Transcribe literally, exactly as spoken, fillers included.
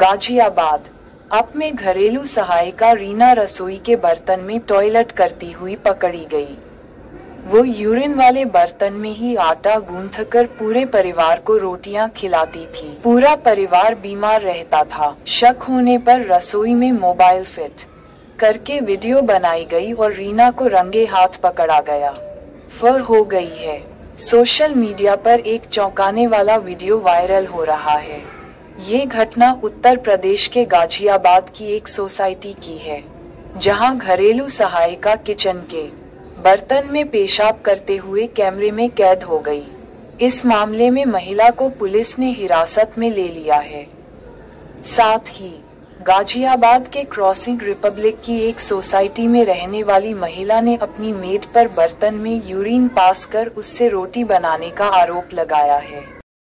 Ghaziabad up में घरेलू सहायिका रीना रसोई के बर्तन में टॉयलेट करती हुई पकड़ी गई। वो यूरिन वाले बर्तन में ही आटा गूंथकर पूरे परिवार को रोटियां खिलाती थी। पूरा परिवार बीमार रहता था। शक होने पर रसोई में मोबाइल फिट करके वीडियो बनाई गई और रीना को रंगे हाथ पकड़ा गया। फर हो गई है। सोशल मीडिया पर एक चौंकाने वाला वीडियो वायरल हो रहा है। ये घटना उत्तर प्रदेश के गाजियाबाद की एक सोसाइटी की है, जहां घरेलू सहायिका किचन के बर्तन में पेशाब करते हुए कैमरे में कैद हो गई। इस मामले में महिला को पुलिस ने हिरासत में ले लिया है। साथ ही गाजियाबाद के क्रॉसिंग रिपब्लिक की एक सोसाइटी में रहने वाली महिला ने अपनी मेड पर बर्तन में यूरिन पास कर उससे रोटी बनाने का आरोप लगाया है।